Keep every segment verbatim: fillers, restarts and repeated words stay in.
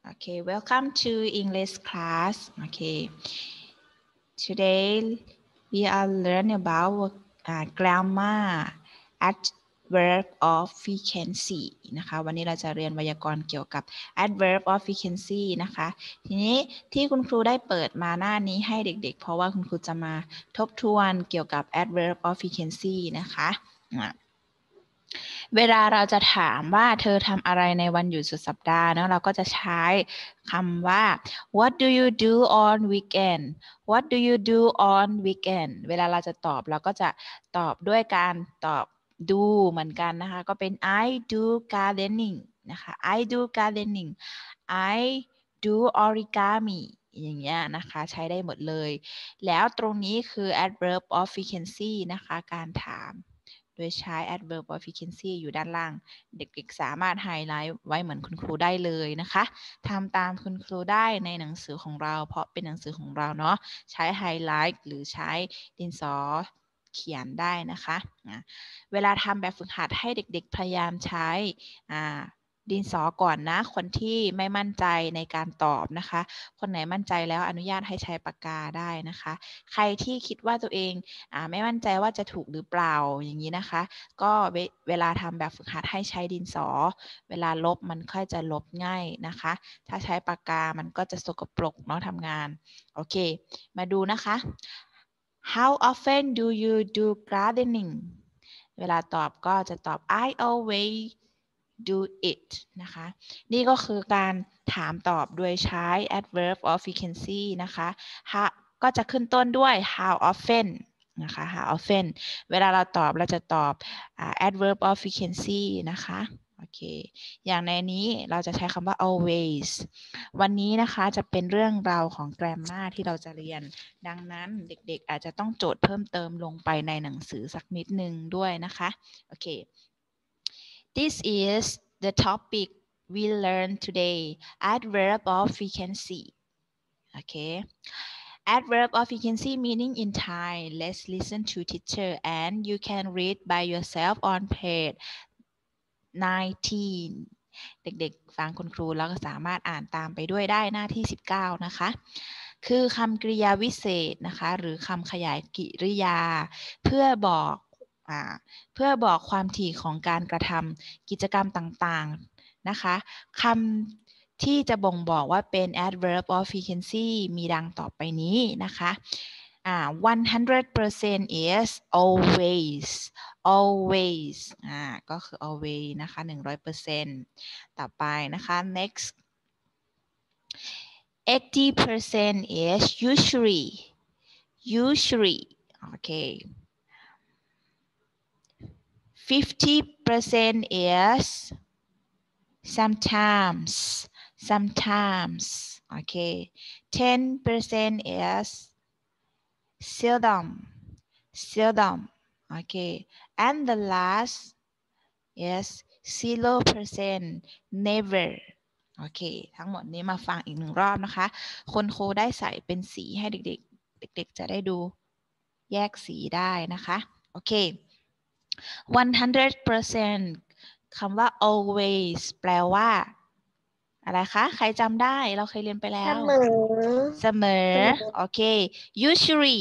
Okay, welcome to English class. Okay, today we are learning about uh, grammar adverb of frequency นะคะวันนี้เราจะเรียนไวยากรณ์เกี่ยวกับ adverb of frequency นะคะทีนี้ที่คุณครูได้เปิดมาหน้านี้ให้เด็กๆเพราะว่าคุณครูจะมาทบทวนเกี่ยวกับ adverb of frequency นะคะเวลาเราจะถามว่าเธอทำอะไรในวันหยุดสุดสัปดาห์เนาะเราก็จะใช้คำว่า what do you do on weekend what do you do on weekend เวลาเราจะตอบเราก็จะตอบด้วยการตอบdo เหมือนกันนะคะก็เป็น I do gardening นะคะ I do gardening I do origami อย่างเงี้ยนะคะใช้ได้หมดเลยแล้วตรงนี้คือ adverb of frequency นะคะการถามโดยใช้ adverb of frequency อยู่ด้านล่างเด็กๆสามารถไฮไลท์ไว้เหมือนคุณครูได้เลยนะคะทำตามคุณครูได้ในหนังสือของเราเพราะเป็นหนังสือของเราเนาะใช้ไฮไลท์หรือใช้ดินสอเขียนได้นะคะเวลาทำแบบฝึกหัดให้เด็กๆพยายามใช้ดินสอก่อนนะคนที่ไม่มั่นใจในการตอบนะคะคนไหนมั่นใจแล้วอนุญาตให้ใช้ปากกาได้นะคะใครที่คิดว่าตัวเองอ่าไม่มั่นใจว่าจะถูกหรือเปล่าอย่างนี้นะคะก็เวเวลาทำแบบฝึกหัดให้ใช้ดินสอเวลาลบมันค่อยจะลบง่ายนะคะถ้าใช้ปากกามันก็จะสกปรกเนาะทำงานโอเคมาดูนะคะ How often do you do gardening เวลาตอบก็จะตอบ I always do it นะคะนี่ก็คือการถามตอบโดยใช้ adverb of frequency นะคะ how ก็จะขึ้นต้นด้วย how often นะคะ how often เวลาเราตอบเราจะตอบ uh, adverb of frequency นะคะโอเคอย่างในนี้เราจะใช้คำว่า always วันนี้นะคะจะเป็นเรื่องราวของ grammar ที่เราจะเรียนดังนั้นเด็กๆอาจจะต้องโจทย์เพิ่มเติมลงไปในหนังสือสักนิดนึงด้วยนะคะโอเคThis is the topic we learned today, adverb of frequency. Okay. Adverb of frequency meaning in Thai. Let's listen to teacher and you can read by yourself on page nineteen. เด็กๆฟังคุณครูแล้วก็สามารถอ่านตามไปด้วยได้หน้าที่สิบเก้านะคะคือคำกริยาวิเศษนะคะหรือคำขยายกริยาเพื่อบอกเพื่อบอกความถี่ของการกระทำกิจกรรมต่างๆนะคะคำที่จะบ่งบอกว่าเป็น adverb of frequency มีดังต่อไปนี้นะคะอ่า one hundred percent is always always อ่าก็คือ always นะคะ หนึ่งร้อยเปอร์เซ็นต์ ต่อไปนะคะ next eighty percent is usually usually โอเคfifty percent is sometimes sometimes okay ten percent is seldom seldom okay and the last is zero percent never โอเคทั้งหมดนี้มาฟังอีกหนึ่งรอบนะคะคุณครูได้ใส่เป็นสีให้เด็กๆเด็กๆจะได้ดูแยกสีได้นะคะโอเคone hundred percent คำว่า always แปลว่าอะไรคะใครจำได้เราเคยเรียนไปแล้วเสมอเสมอโอเค usually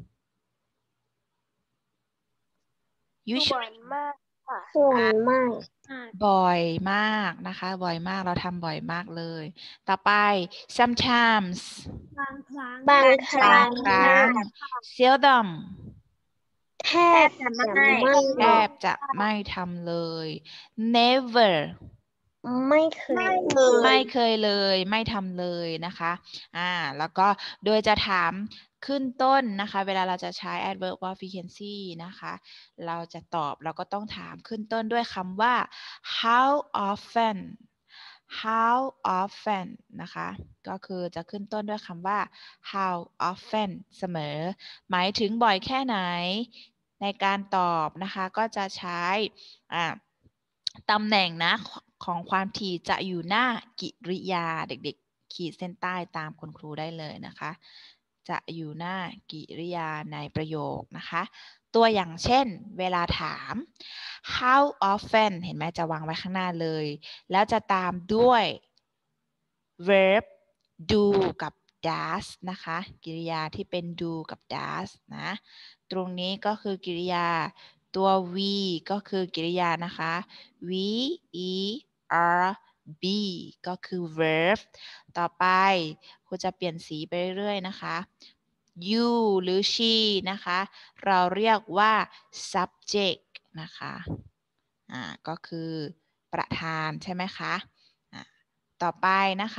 บ่อยมากค่ะบ่อยมากบ่อยมากนะคะบ่อยมากเราทำบ่อยมากเลยต่อไป sometimes บางครั้งบางครั้งครั้ง seldom แทบจะไม่แทบจะไม่ทำเลย never ไม่เคยไม่เคยเลยไม่ทำเลยนะคะอ่าแล้วก็โดยจะถามขึ้นต้นนะคะเวลาเราจะใช้ adverb of frequency นะคะเราจะตอบเราก็ต้องถามขึ้นต้นด้วยคำว่า how often how often นะคะก็คือจะขึ้นต้นด้วยคำว่า how often เสมอหมายถึงบ่อยแค่ไหนในการตอบนะคะก็จะใช้อ่าตำแหน่งนะของความถี่จะอยู่หน้ากิริยาเด็กๆขีดเส้นใต้ตามคุณครูได้เลยนะคะจะอยู่หน้ากิริยาในประโยคนะคะตัวอย่างเช่นเวลาถาม how often เห็นไหมจะวางไว้ข้างหน้าเลยแล้วจะตามด้วย verb do กับ does นะคะกริยาที่เป็น do กับ does นะตรงนี้ก็คือกริยาตัว we ก็คือกริยานะคะ we e r b ก็คือ verb ต่อไปครูจะเปลี่ยนสีไปเรื่อยๆนะคะ you หรือ she นะคะเราเรียกว่า subject นะคะอ่าก็คือประธานใช่ไหมคะอ่าต่อไปนะคะ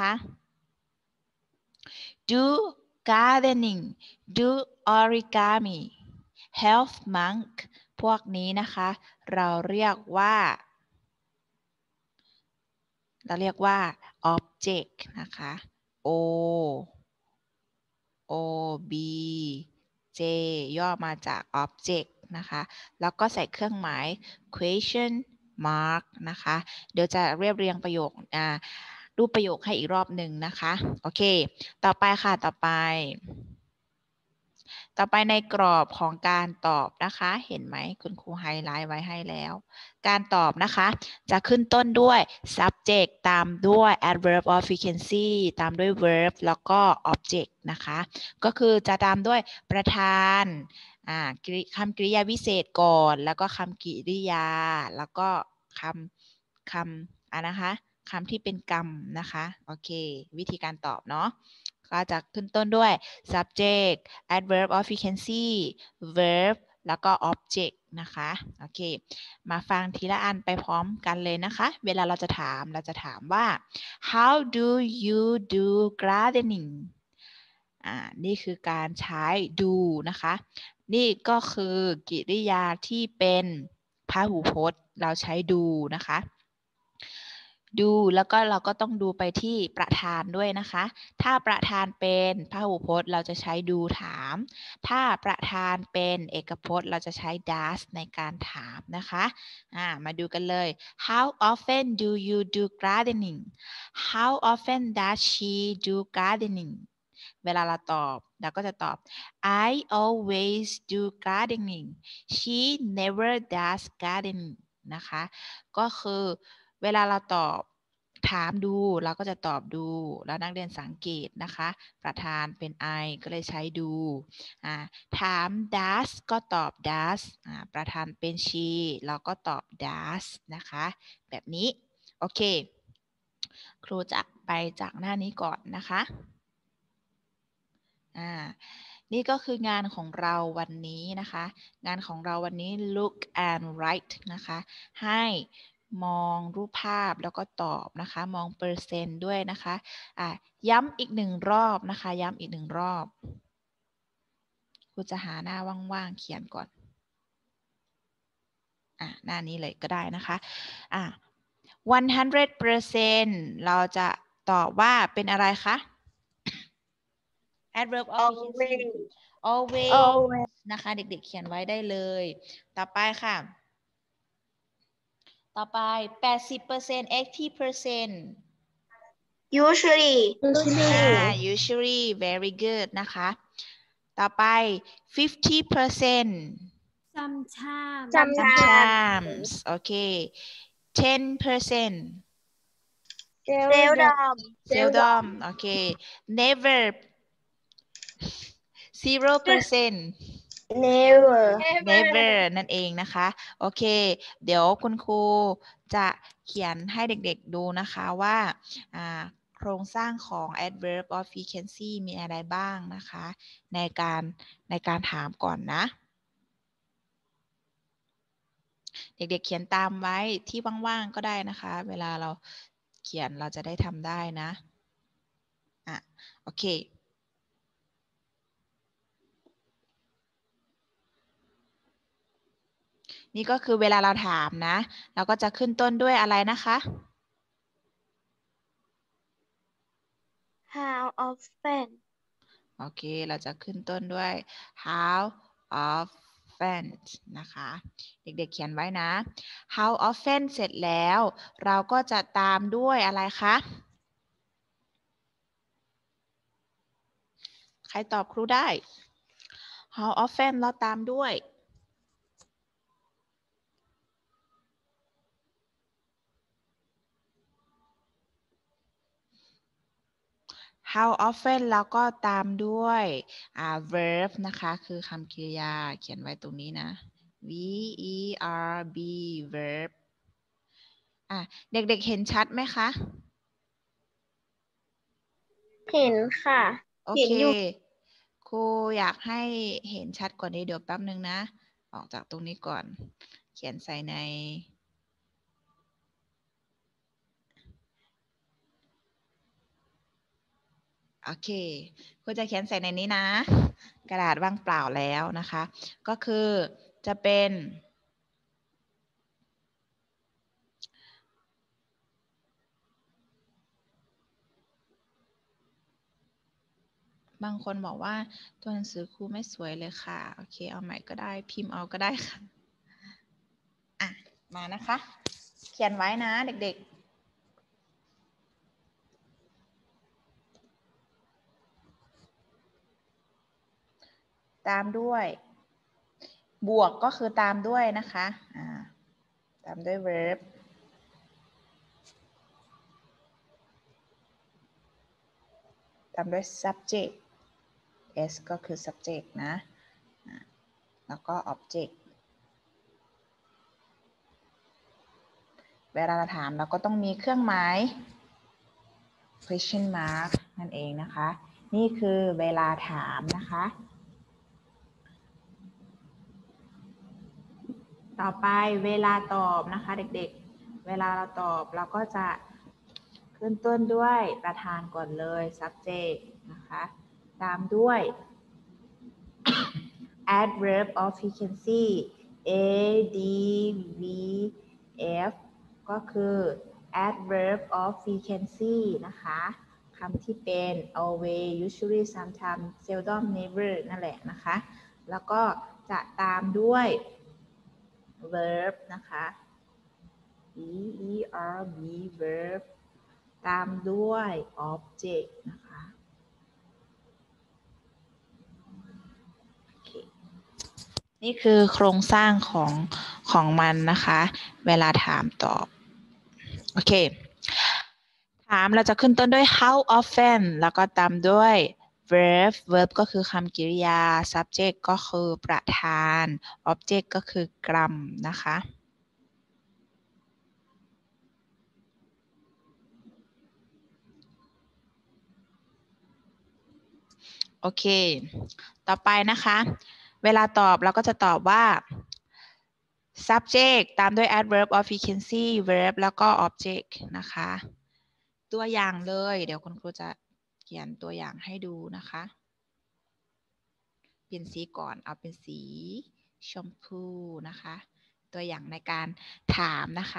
do gardening do origami help monk พวกนี้นะคะเราเรียกว่าเราเรียกว่า object นะคะ o o b j ย่อมาจาก object นะคะแล้วก็ใส่เครื่องหมาย question mark นะคะเดี๋ยวจะเรียบเรียงประโยคอ่ารูปประโยคให้อีกรอบหนึ่งนะคะโอเคต่อไปค่ะต่อไปต่อไปในกรอบของการตอบนะคะเห็นไหมคุณครูไฮไลท์ไว้ให้แล้วการตอบนะคะจะขึ้นต้นด้วย subject ตามด้วย adverb of frequency ตามด้วย verb แล้วก็ object นะคะก็คือจะตามด้วยประธานอ่าคำกริยาวิเศษก่อนแล้วก็คำกริยาแล้วก็คำคำอ่านะคะคำที่เป็นกรรมนะคะโอเควิธีการตอบเนาะก็จะขึ้นต้นด้วย subject adverb of frequency verb แล้วก็ object นะคะโอเคมาฟังทีละอันไปพร้อมกันเลยนะคะเวลาเราจะถามเราจะถามว่า how do you do gardening อ่านี่คือการใช้ do นะคะนี่ก็คือกริยาที่เป็นพหูพจน์เราใช้ do นะคะดูแล้วก็เราก็ต้องดูไปที่ประธานด้วยนะคะถ้าประธานเป็นพหูพจน์เราจะใช้ดูถามถ้าประธานเป็นเอกพจน์เราจะใช้ does ในการถามนะคะอ่ามาดูกันเลย how often do you do gardening how often does she do gardening เวลาเราตอบเราก็จะตอบ I always do gardening she never does gardening นะคะก็คือเวลาเราตอบถามดูเราก็จะตอบดูแล้วนักเรียนสังเกตนะคะประธานเป็น I ก็เลยใช้ดูอ่าถาม does ก็ตอบ does อ่าประธานเป็น she เราก็ตอบ does นะคะแบบนี้โอเคครูจะไปจากหน้านี้ก่อนนะคะอ่านี่ก็คืองานของเราวันนี้นะคะงานของเราวันนี้ look and write นะคะให้มองรูปภาพแล้วก็ตอบนะคะมองเปอร์เซ็นต์ด้วยนะคะอ่ะย้ำอีกหนึ่งรอบนะคะย้ำอีกหนึ่งรอบครูจะหาหน้าว่างๆเขียนก่อนอ่ะหน้านี้เลยก็ได้นะคะอ่ะone hundred percent เราจะตอบว่าเป็นอะไรคะ adverb of frequency always always นะคะเด็กๆเขียนไว้ได้เลยต่อไปค่ะต่อไปแปดสิบเปอร์เซ็นต์ eighty percent usually อ่า usually very good นะคะต่อไป fifty percent sometimes sometimes โอเค ten percent seldom seldom โอเค never zero percent never never นั่นเองนะคะโอเคเดี๋ยวคุณครูจะเขียนให้เด็กๆดูนะคะว่าโครงสร้างของ adverb of frequency มีอะไรบ้างนะคะในการในการถามก่อนนะเด็กๆเขียนตามไว้ที่ว่างๆก็ได้นะคะเวลาเราเขียนเราจะได้ทำได้นะอ่ะโอเคนี่ก็คือเวลาเราถามนะเราก็จะขึ้นต้นด้วยอะไรนะคะ how often โอเคเราจะขึ้นต้นด้วย how often นะคะเด็กๆเขียนไว้นะ how often เสร็จแล้วเราก็จะตามด้วยอะไรคะใครตอบครูได้ how often เราตามด้วย how often แล้วก็ตามด้วยอ่า verb นะคะคือคำกริยาเขียนไว้ตรงนี้นะ v e r b verb อ่ะเด็กๆเห็นชัดไหมคะเห็นค่ะโอเห็นเคอยู่ครูอยากให้เห็นชัดกว่านี้เดี๋ยวแป๊บนึงนะ ออกจากตรงนี้ก่อน เขียนใส่ใน โอเคครูจะเขียนใส่ในนี้นะ กระดาษว่างเปล่าแล้วนะคะ ก็คือจะเป็น บางคนบอกว่าตัวหนังสือครูไม่สวยเลยค่ะ โอเค เอาใหม่ก็ได้ พิมพ์เอาก็ได้ค่ะ อ่ะ มานะคะ เขียนไว้นะเด็กๆ ตามด้วย บวกก็คือตามด้วยนะคะอ่าตามด้วย verb ตามด้วย subject s ก็คือ subject นะแล้วก็ object เวลาเราถามเราก็ต้องมีเครื่องหมาย question mark นั่นเองนะคะ นี่คือเวลาถามนะคะ ต่อไปเวลาตอบนะคะเด็กๆ เวลาเราตอบเราก็จะขึ้นต้นด้วยประธานก่อนเลย subject นะคะตามด้วย adverb of frequency a d v f ก็คือ adverb of frequency นะคะคำที่เป็น always usually sometimes seldom never นั่นแหละนะคะแล้วก็จะตามด้วย verb นะคะ e e r b verb ตามด้วย object นะคะนี่คือโครงสร้างของของมันนะคะเวลาถามตอบโอเคถามเราจะขึ้นต้นด้วย how often แล้วก็ตามด้วย verb verb ก็คือคำกริยา subject ก็คือประธาน object ก็คือกรรมนะคะโอเคต่อไปนะคะเวลาตอบเราก็จะตอบว่า subject ตามด้วย adverb of frequency verb แล้วก็ object นะคะตัวอย่างเลยเดี๋ยวคุณครูจะเขียนตัวอย่างให้ดูนะคะเปลี่ยนสีก่อนเอาเป็นสีชมพูนะคะตัวอย่างในการถามนะคะ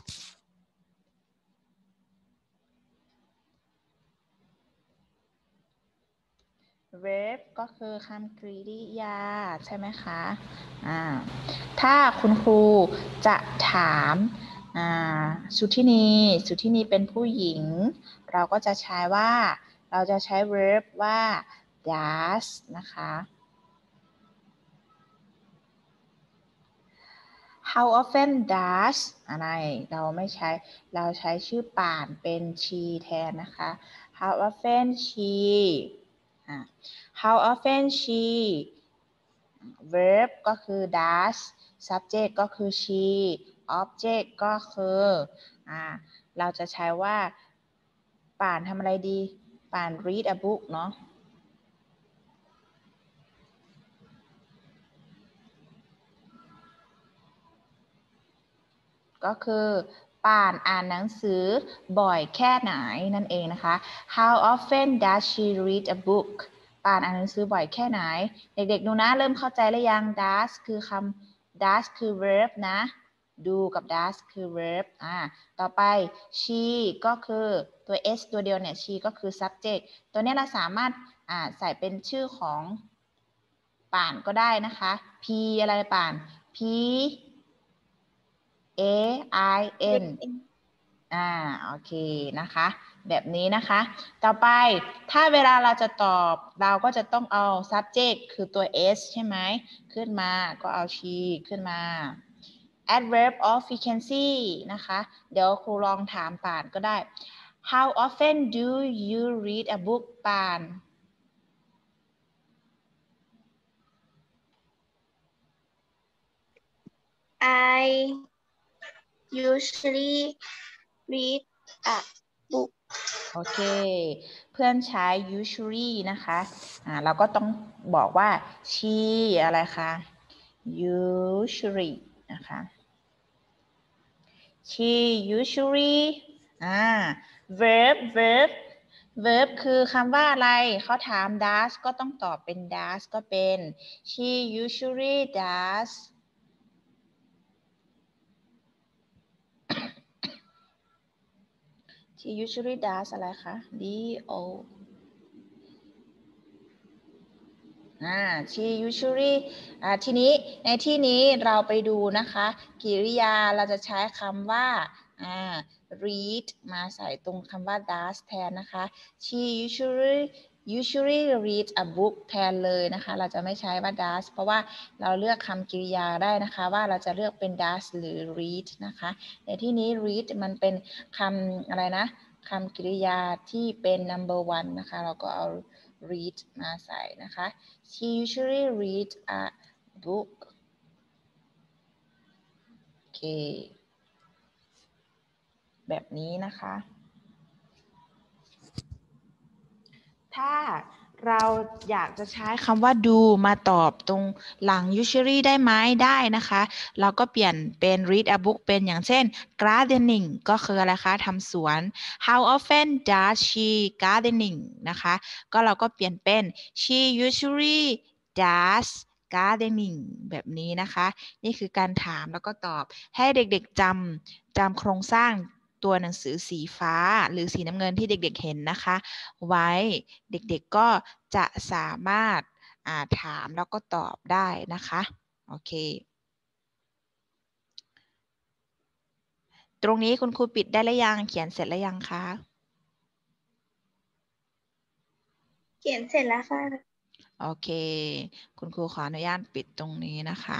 verb ก็คือคำกริยาใช่ไหมคะอ่าถ้าคุณครูจะถามอ่าสุทินีสุทินีเป็นผู้หญิงเราก็จะใช้ว่าเราจะใช้ verb ว่า does นะคะ how often does อะไรเราไม่ใช้เราใช้ชื่อป่านเป็น she แทนนะคะ how often she how often she verb ก็คือ does subject ก็คือ she object ก็คืออ่าเราจะใช้ว่าป่านทำอะไรดีป่าน read a book เนาะก็คือป่านอ่านหนังสือบ่อยแค่ไหนนั่นเองนะคะ how often does she read a book ป่านอ่านหนังสือบ่อยแค่ไหนเด็กๆดูนะเริ่มเข้าใจหรือยัง does คือคำ does คือ verb นะ do กับ does คือ verb อ่าต่อไป she ก็คือตัว s ตัวเดียวเนี่ย she ก็คือ subject ตัวนี้เราสามารถอ่าใส่เป็นชื่อของป่านก็ได้นะคะ p อะไรป่าน p A I N อ่าโอเคนะคะแบบนี้นะคะต่อไปถ้าเวลาเราจะตอบเราก็จะต้องเอา subject คือตัว s ใช่ไหมขึ้นมาก็เอา she ขึ้นมา adverb of frequency นะคะเดี๋ยวครูลองถามป่านก็ได้ How often do you read a book ปาน I usually read a book โอเคเพื่อนใช้ usually นะคะอ่าเราก็ต้องบอกว่า she อะไรคะ usually นะคะ she usually อ่า verb verb verb คือคำว่าอะไรเขาถาม does ก็ต้องตอบเป็น does ก็เป็น she usually does she usually does อะไรคะ d o อ่า she usually อ่าทีนี้ในที่นี้เราไปดูนะคะกริยาเราจะใช้คำว่าอ่า read มาใส่ตรงคำว่า does แทนนะคะ she usually usually read a book แทนเลยนะคะเราจะไม่ใช้ว่า does เพราะว่าเราเลือกคำกริยาได้นะคะว่าเราจะเลือกเป็น does หรือ read นะคะในที่นี้ read มันเป็นคำอะไรนะคำกริยาที่เป็น number one นะคะเราก็เอา read มาใส่นะคะ she usually read a book โอเคแบบนี้นะคะถ้าเราอยากจะใช้คำว่า do มาตอบตรงหลัง usually ได้ไหมได้นะคะเราก็เปลี่ยนเป็น read a book เป็นอย่างเช่น gardening ก็คืออะไรคะทำสวน how often does she gardening นะคะก็เราก็เปลี่ยนเป็น she usually does gardening แบบนี้นะคะนี่คือการถามแล้วก็ตอบให้เด็กๆจำจำโครงสร้างตัวหนังสือสีฟ้าหรือสีน้ำเงินที่เด็กๆเห็นนะคะไว้เด็กๆก็จะสามารถอ่าถามแล้วก็ตอบได้นะคะโอเคตรงนี้คุณครูปิดได้หรือยังเขียนเสร็จแล้วยังคะเขียนเสร็จแล้วค่ะโอเคคุณครูขออนุญาตปิดตรงนี้นะคะ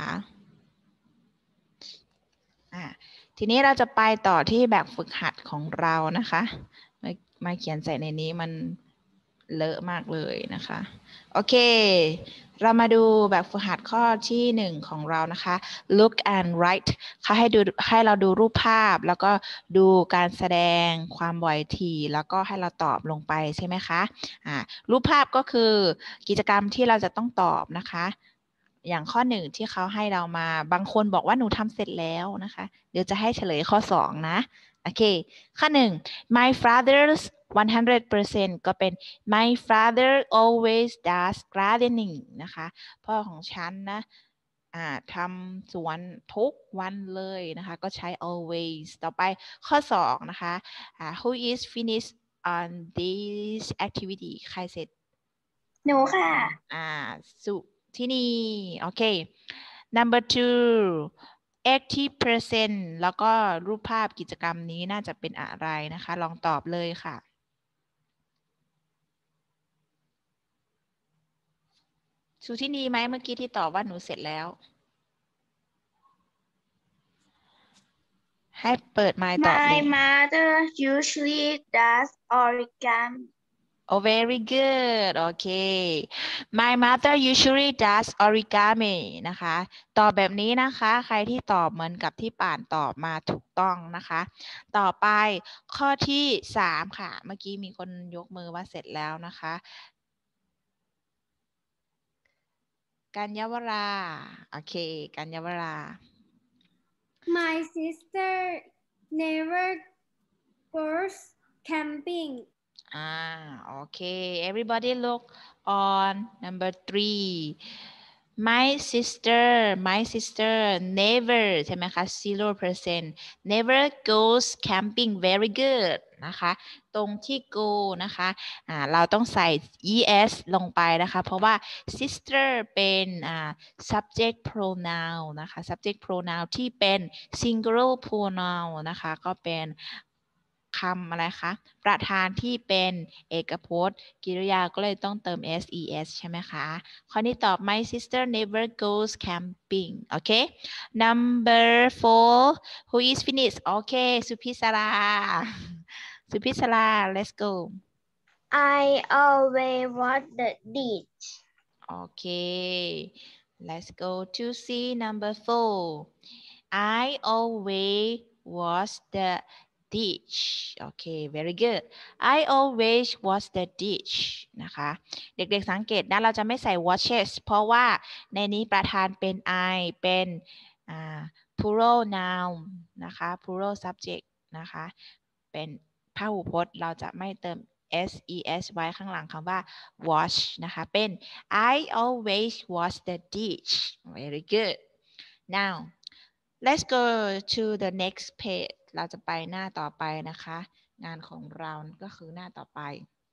อ่าทีนี้เราจะไปต่อที่แบบฝึกหัดของเรานะคะมามาเขียนใส่ในนี้มันเลอะมากเลยนะคะโอเคเรามาดูแบบฝึกหัดข้อที่หนึ่งของเรานะคะ look and write เขาให้ดูให้เราดูรูปภาพแล้วก็ดูการแสดงความบ่อยถี่แล้วก็ให้เราตอบลงไปใช่ไหมคะอ่ารูปภาพก็คือกิจกรรมที่เราจะต้องตอบนะคะอย่างข้อหนึ่งที่เขาให้เรามาบางคนบอกว่าหนูทำเสร็จแล้วนะคะเดี๋ยวจะให้เฉลยข้อสองนะโอเคข้อหนึ่ง my father's one hundred percent ก็เป็น my father always does gardening นะคะพ่อของฉันนะอ่าทำสวนทุกวันเลยนะคะก็ใช้ always ต่อไปข้อสองนะคะอ่า who is finished on this activity ใครเสร็จหนูค่ะอ่าสุที่นี่โอเค number two eighty percent แล้วก็รูปภาพกิจกรรมนี้น่าจะเป็นอะไรนะคะลองตอบเลยค่ะสุที่นี่ไหมเมื่อกี้ที่ตอบว่าหนูเสร็จแล้วให้เปิดไมค์ตอบเลย My mother usually does origami Oh very good โอเค My mother usually does origami นะคะตอบแบบนี้นะคะใครที่ตอบเหมือนกับที่ป่านตอบมาถูกต้องนะคะต่อไปข้อที่สามค่ะเมื่อกี้มีคนยกมือว่าเสร็จแล้วนะคะกัญญวราโอเคกัญญวรา My sister never goes camping อ่าโอเค everybody look on number three my sister my sister never ใช่ไหมคะ zero percent never goes camping very good นะคะตรงที่ go นะคะอ่าเราต้องใส่ es ลงไปนะคะเพราะว่า sister เป็นอ่า subject pronoun นะคะ subject pronoun ที่เป็น singular pronoun นะคะก็เป็นคำอะไรคะประธานที่เป็นเอกพจน์กริยาก็เลยต้องเติม ses ใช่ไหมคะข้อนี้ตอบ my sister never goes camping โอเค number four who is finished โอเคสุพิศราสุพิศรา let's go I always watch the dish. okay let's go to see number four I always wash the dish okay very good I always wash the dish นะคะเด็กๆสังเกตนะเราจะไม่ใส่ washes เพราะว่าในนี้ประธานเป็น I เป็นอ่า plural noun นะคะ plural subject นะคะเป็นพหูพจน์เราจะไม่เติม ses ไว้ข้างหลังคำว่า wash นะคะเป็น I always wash the dish very good now let's go to the next page เราจะไปหน้าต่อไปนะคะงานของเราก็คือหน้าต่อไป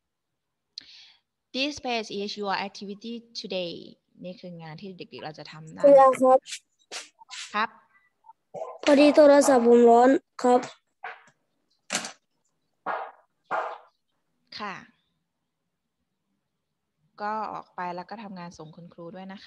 this page is your activity today นี่คืองานที่เด็กๆเราจะทำได้คุณยายครับครับพอดีโทรศัพท์ผมร้อนครับค่ะ ก็ออกไปแล้วก็ทำงานส่งคุณครูด้วยนะคะ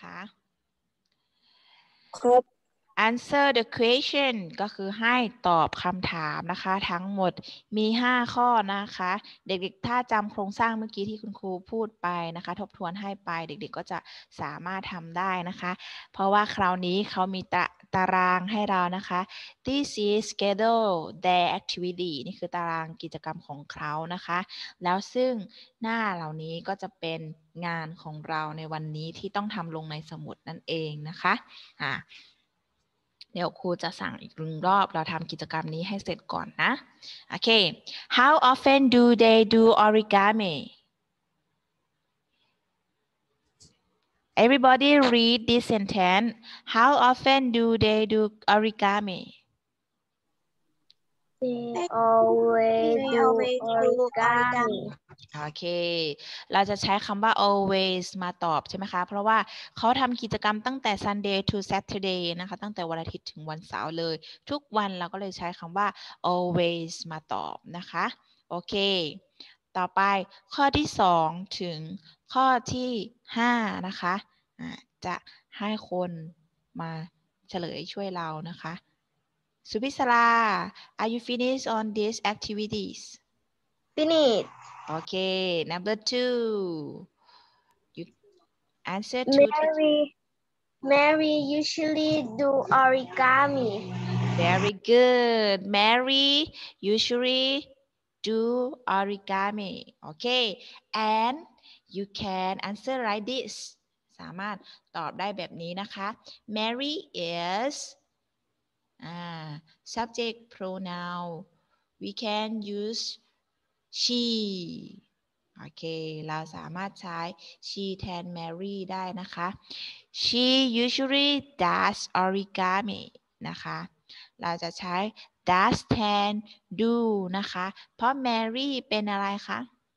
ครับ answer the question ก็คือให้ตอบคำถามนะคะทั้งหมดมีห้าข้อนะคะเด็กๆถ้าจำโครงสร้างเมื่อกี้ที่คุณครูพูดไปนะคะทบทวนให้ไปเด็กๆก็จะสามารถทำได้นะคะเพราะว่าคราวนี้เขามีตาตารางให้เรานะคะ this is schedule their activity นี่คือตารางกิจกรรมของเขานะคะแล้วซึ่งหน้าเหล่านี้ก็จะเป็นงานของเราในวันนี้ที่ต้องทำลงในสมุดนั่นเองนะคะอ่าเดี๋ยวครูจะสั่งอีกหนึ่งรอบเราทำกิจกรรมนี้ให้เสร็จก่อนนะโอเค how often do they do origami everybody read this sentence how often do they do origami They always They do always do origami โอเคเราจะใช้คำว่า always มาตอบใช่ไหมคะเพราะว่าเขาทำกิจกรรมตั้งแต่ Sunday to Saturday นะคะตั้งแต่วันอาทิตย์ถึงวันเสาร์เลยทุกวันเราก็เลยใช้คำว่า always มาตอบนะคะโอเคต่อไปข้อที่สองถึงข้อที่ห้านะคะะจะให้คนมาเฉลยช่วยเรานะคะสุพิศรา are you finished on these activities Finish. okay number two you answer to Mary, Mary usually do origami. very good Mary usually do origami okay and you can answer like this สามารถตอบได้แบบนี้นะคะ Mary is uh, subject pronoun we can use she โอเคเราสามารถใช้ she แทน Mary ได้นะคะ she usually does origami นะคะเราจะใช้ does แทน do นะคะเพราะ Mary เป็นอะไรคะ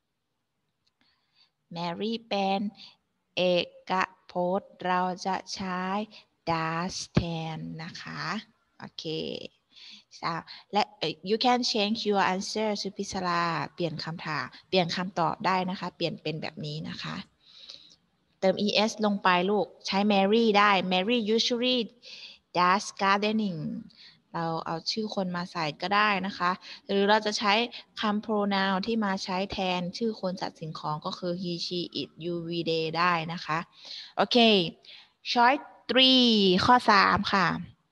Mary เป็นเอกพจน์เราจะใช้ does แทนนะคะโอเคและ you can change your answer สุพิศราเปลี่ยนคำถามเปลี่ยนคำตอบได้นะคะเปลี่ยนเป็นแบบนี้นะคะเติม es ลงไปลูกใช้ Mary ได้ Mary usually does gardening เราเอาชื่อคนมาใส่ก็ได้นะคะหรือเราจะใช้คำ pronoun ที่มาใช้แทนชื่อคนสัตว์สิ่งของก็คือ he she it you we they ได้นะคะโอเค choice three ข้อสามค่ะ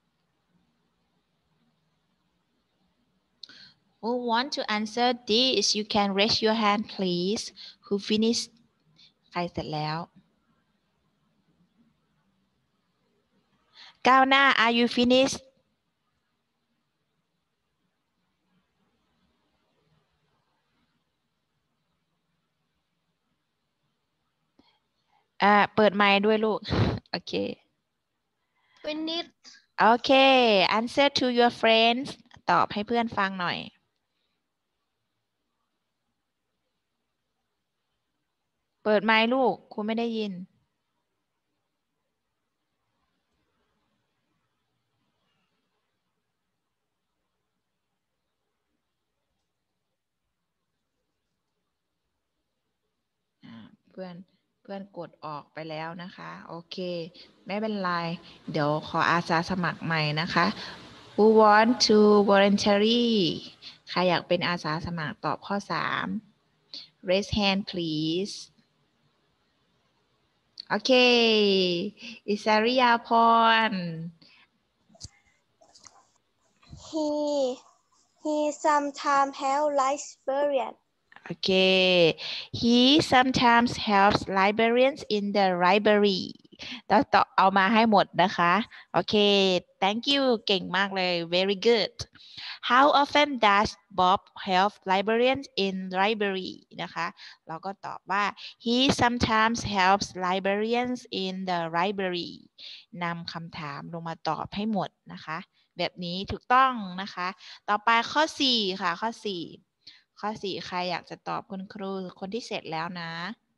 Who want to answer this you can raise your hand please who finished ใครเสร็จแล้วก้าวหน้า are you finished อ่าเปิดไมค์ด้วยลูกโอเค Finish. โอเค answer to your friends ตอบให้เพื่อนฟังหน่อยเปิดไมค์ลูกครูไม่ได้ยินเพื่อนเพื่อนกดออกไปแล้วนะคะโอเคไม่เป็นไรเดี๋ยวขออาสาสมัครใหม่นะคะ Who want to voluntary ใครอยากเป็นอาสาสมัครตอบข้อสาม Raise hand please โอเค อิสริยาพร He he sometimes have librarian. โอเค He sometimes helps librarians in the library ต้องต่อเอามาให้หมดนะคะ โอเค thank you เก่งมากเลย very good How often does Bob help librarians in library นะคะ เราก็ตอบว่า He sometimes helps librarians in the library นำคำถามลงมาตอบให้หมดนะคะ แบบนี้ถูกต้องนะคะ ต่อไปข้อสี่ค่ะ ข้อสี่ข้อสี่ใครอยากจะตอบคุณครูคนที่เสร็จแล้วนะ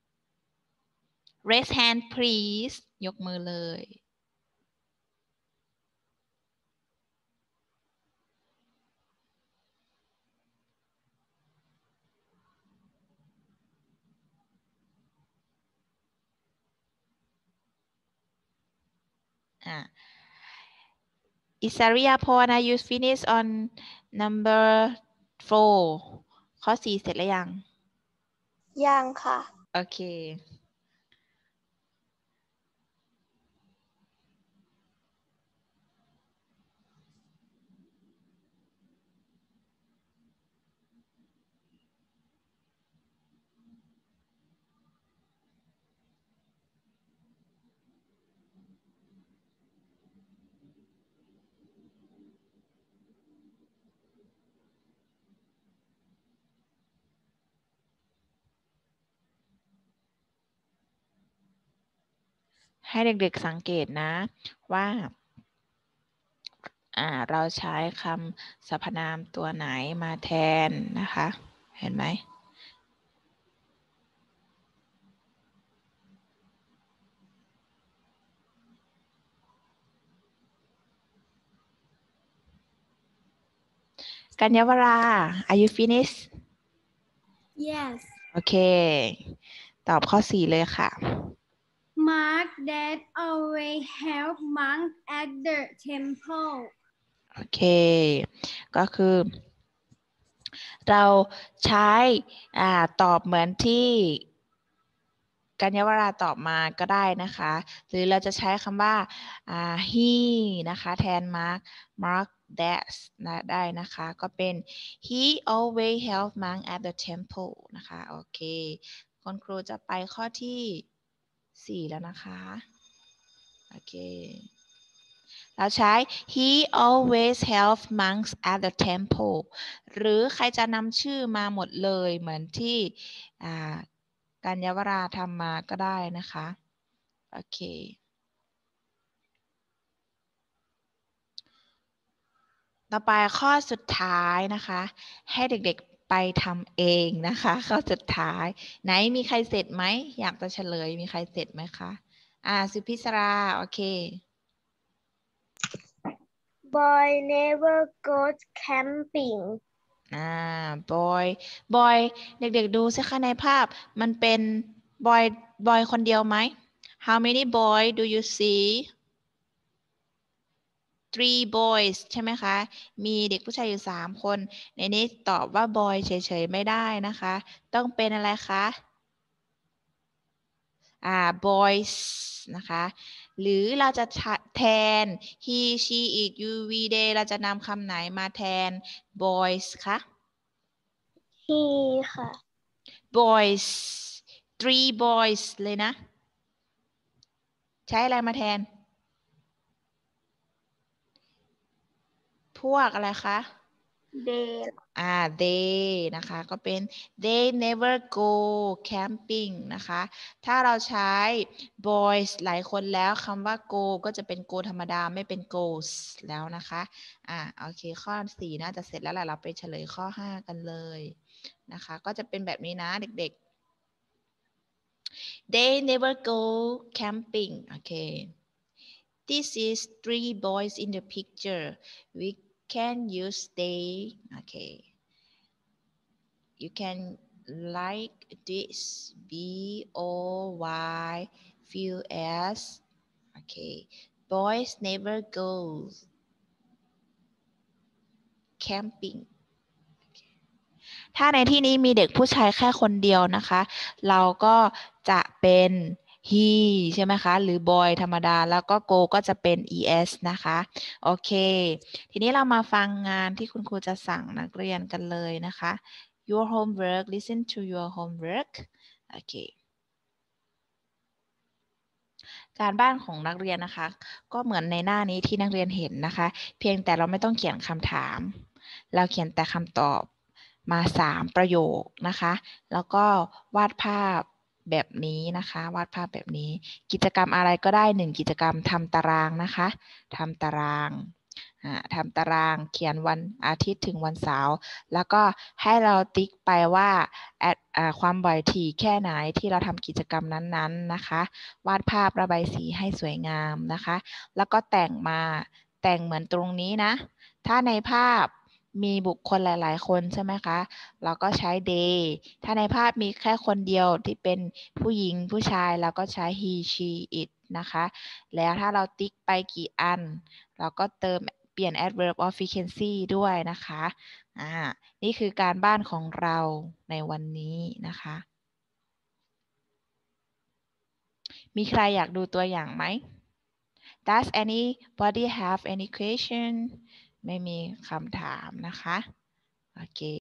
raise hand please ยกมือเลยอ่ะ Isaria Porn are you finish on number four ข้อสี่เสร็จแล้วยังยังค่ะโอเค ให้เด็กๆสังเกตนะว่าอ่าเราใช้คำสรรพนามตัวไหนมาแทนนะคะ เห็นไหมกัญญวรา are you finished yes โอเค ตอบข้อสี่เลยค่ะ Mark that always help monk at the temple โอเค ก็คือ เราใช้อ่าตอบเหมือนที่กัญญวราตอบมาก็ได้นะคะ หรือเราจะใช้คำว่าอ่า he นะคะแทน mark mark that นะได้นะคะ ก็เป็น he always help monk at the temple นะคะ โอเคคุณครูจะไปข้อที่สี่แล้วนะคะ โอเค เราใช้ he always helps monks at the temple หรือใครจะนำชื่อมาหมดเลยเหมือนที่กัญญวราทำมาก็ได้นะคะ โอเค ต่อไปข้อสุดท้ายนะคะ ให้เด็กๆไปทำเองนะคะ ข้อสุดท้าย ไหนมีใครเสร็จไหม อยากจะเฉลยมีใครเสร็จไหมคะ อ่า สุพิศรา โอเค Boy never goes camping อ่า boy boy เด็กๆดูสิคะในภาพมันเป็น boy boy คนเดียวไหม How many boy do you see three boys ใช่ไหมคะ มีเด็กผู้ชายอยู่สามคน ในนี้ตอบว่า boy เฉยๆไม่ได้นะคะ ต้องเป็นอะไรคะอ่า boys นะคะ หรือเราจะแทน he she it you we they เราจะนำคำไหนมาแทน boys คะ he ค่ะ boys three boys เลยนะ ใช้อะไรมาแทน พวกอะไรคะ they อ่า they นะคะ ก็เป็น they never go camping นะคะ ถ้าเราใช้ boys หลายคนแล้วคำว่า go ก็จะเป็น go ธรรมดาไม่เป็น goes แล้วนะคะ อ่า โอเค ข้อสี่น่าจะเสร็จแล้วแหละ เราไปเฉลยข้อห้ากันเลยนะคะ ก็จะเป็นแบบนี้นะเด็กๆ they never go camping โอเค This is three boys in the picture. We can use they. Okay. You can like this. B O Y feel as. Okay. Boys never go camping ถ้าในที่นี้มีเด็กผู้ชายแค่คนเดียวนะคะเราก็จะเป็น he ใช่ไหมคะหรือ boy ธรรมดาแล้วก็ go ก็จะเป็น es นะคะโอเคทีนี้เรามาฟังงานที่คุณครูจะสั่งนักเรียนกันเลยนะคะ your homework listen to your homework โอเคการบ้านของนักเรียนนะคะก็เหมือนในหน้านี้ที่นักเรียนเห็นนะคะเพียงแต่เราไม่ต้องเขียนคำถามเราเขียนแต่คำตอบมาสามประโยคนะคะแล้วก็วาดภาพแบบนี้นะคะวาดภาพแบบนี้กิจกรรมอะไรก็ได้หนึ่งกิจกรรมทำตารางนะคะทำตารางทำตารางเขียนวันอาทิตย์ถึงวันเสาร์แล้วก็ให้เราติ๊กไปว่าความบ่อยถี่แค่ไหนที่เราทำกิจกรรมนั้นๆนะคะวาดภาพระบายสีให้สวยงามนะคะแล้วก็แต่งมาแต่งเหมือนตรงนี้นะถ้าในภาพมีบุคคลหลายๆคนใช่ไหมคะเราก็ใช้ they ถ้าในภาพมีแค่คนเดียวที่เป็นผู้หญิงผู้ชายเราก็ใช้ he she it นะคะแล้วถ้าเราติ๊กไปกี่อันเราก็เติมเปลี่ยน adverb of frequency ด้วยนะคะอ่านี่คือการบ้านของเราในวันนี้นะคะมีใครอยากดูตัวอย่างไหม Does anybody have any question ไม่มีคำถามนะคะโอเค